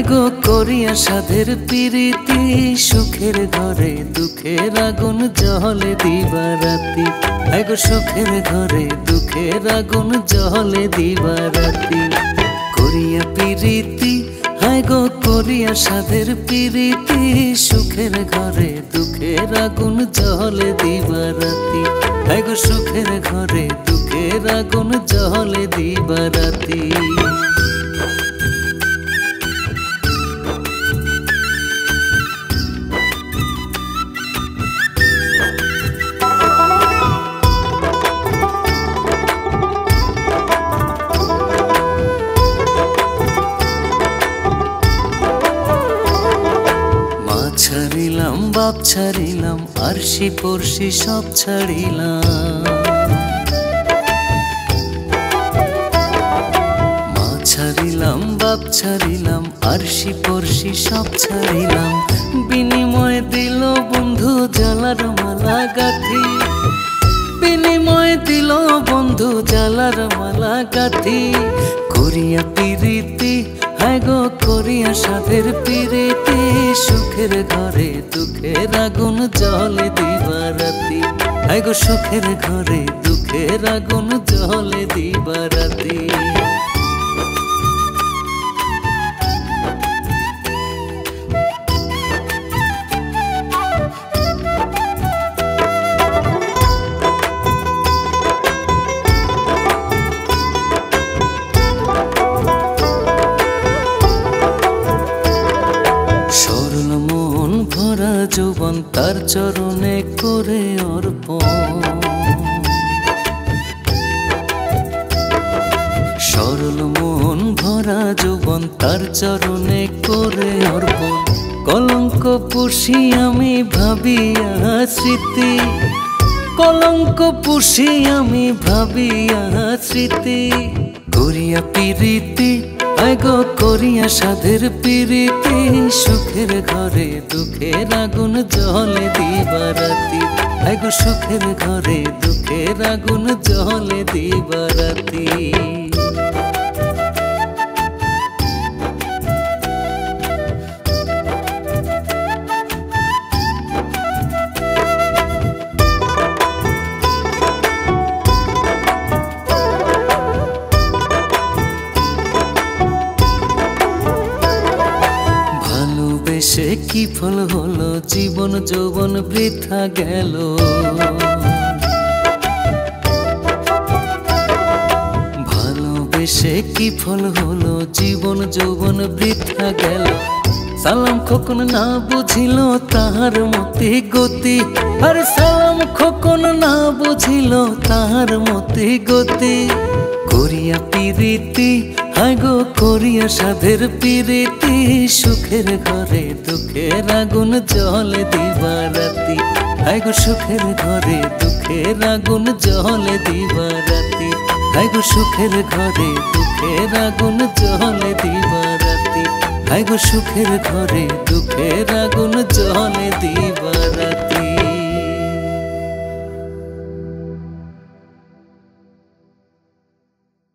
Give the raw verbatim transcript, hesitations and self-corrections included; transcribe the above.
গো করিয়া সাধের প্রীতি, সুখের ঘরে দুঃখের আগুন জ্বলে দিবারাতি। হায় গো সুখের ঘরে দুঃখের আগুন জ্বলে দিবারাতি। করিয়া প্রীতি, হায় গো করিয়া সাধের প্রীতি, সুখের ঘরে দুঃখের আগুন জ্বলে দিবারাতি। হায় গো সুখের ঘরে দুঃখের আগুন জ্বলে দিবারাতি। ছাড়িলাম বাপ ছাড়িলাম আরশি পড়শি সব ছাড়িলাম। মা ছাড়িলাম বাপ ছাড়িলাম আরশি পড়শি সব ছাড়িলাম। বিনিময় দিল বন্ধু জালার মালা গাথি, বিনিময় দিল বন্ধু জালার মালা গাথি। করিয়া প্রীতি, হায় গো করিয়া সাধের প্রীতি, সুখের ঘরে দুঃখের আগুন জ্বলে দিবারাতি। হায় গো সুখের ঘরে দুঃখের আগুন জ্বলে দিবারাতি। ভরা যৌবন তার চরণে করে অর্পণ, সরল মন ভরা যৌবন তার চরণে করে অর্পণ। কলঙ্ক পুষি আমি ভাবিয়া স্মৃতি, কলঙ্ক পুষি আমি ভাবিয়া স্মৃতি। করিয়া প্রীতি, হায় গো করিয়া সাধের প্রীতি, সুখের ঘরে দুঃখের আগুন জ্বলে দিবারাতি। হায় গো সুখের ঘরে দুঃখের আগুন জ্বলে দিবারাতি। সে কি ফল হলো জীবন যৌবন বৃথা গেল। ভালোবেসে কি ফল হলো জীবন যৌবন বৃথা গেল। সালাম খোকন না বুঝিল তাহার মতি গতি, আর সালাম খোকন না বুঝিল তাহার মতি গতি। করিয়া প্রীতি, হায় গো করিয়া সাধের প্রীতি, সুখের ঘরে দুঃখের আগুন জ্বলে দিবারাতি। হায় গো সুখের ঘরে দুঃখের আগুন জ্বলে দিবারাতি। হায় গো সুখের ঘরে দুঃখের আগুন জ্বলে দিবারাতি। হায় গো সুখের ঘরে দুঃখের